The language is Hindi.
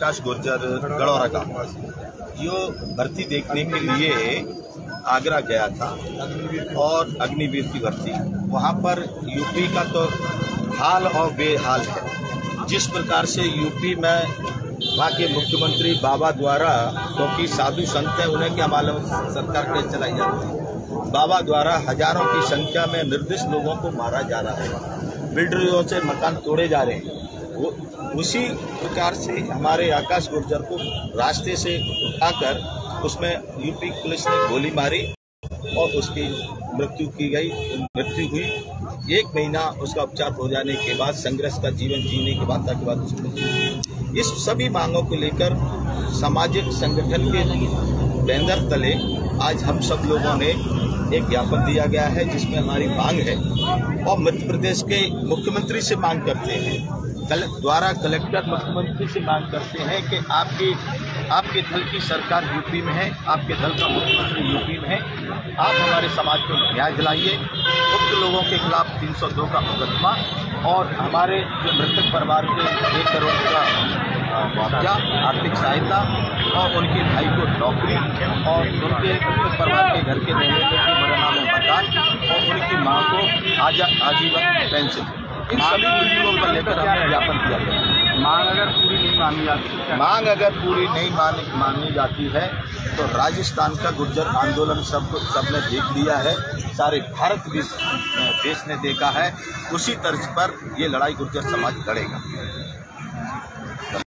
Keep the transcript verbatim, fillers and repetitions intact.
आकाश गुर्जर गड़ौरा का जो भर्ती देखने के लिए आगरा गया था और अग्निवीर की भर्ती, वहाँ पर यूपी का तो हाल और बेहाल है। जिस प्रकार से यूपी में वहाँ के मुख्यमंत्री बाबा द्वारा, क्योंकि तो साधु संत है, उन्हें क्या मालूम सरकार कैसे चलाई जाती है, बाबा द्वारा हजारों की संख्या में निर्दिष्ट लोगों को मारा जा रहा है, बिल्डरों से मकान तोड़े जा रहे हैं। वो उसी प्रकार से हमारे आकाश गुर्जर को रास्ते से उठाकर उसमें यूपी पुलिस ने गोली मारी और उसकी मृत्यु की गई मृत्यु हुई। एक महीना उसका उपचार हो जाने के बाद, संघर्ष का जीवन जीने के बाद ताकि बाद उसकी मृत्यु। इस सभी मांगों को लेकर सामाजिक संगठन के बैनर तले आज हम सब लोगों ने एक ज्ञापन दिया गया है, जिसमें हमारी मांग है और मध्य प्रदेश के मुख्यमंत्री से मांग करते हैं, कल द्वारा कलेक्टर मुख्यमंत्री से मांग करते हैं कि आपकी आपके दल की सरकार यूपी में है, आपके दल का मुख्यमंत्री यूपी में है, आप हमारे समाज को न्याय दिलाइए। उक्त लोगों के खिलाफ तीन सौ दो का मुकदमा और हमारे जो मृतक परिवार के एक करोड़ का मुआवजा, आर्थिक सहायता और उनके भाई को नौकरी और उनके मृतक परिवार के घर के रहने की मरना में मकान और उनकी मां को आजा आजीवन पेंशन, इन सभी मुद्दों को लेकर हमने ज्ञापन किया गया। मांग अगर पूरी नहीं मानी जाती मांग अगर पूरी नहीं मान मानी जाती है तो राजस्थान का गुर्जर आंदोलन सब सबने देख लिया है, सारे भारत देश ने देखा है। उसी तर्ज पर ये लड़ाई गुर्जर समाज लड़ेगा।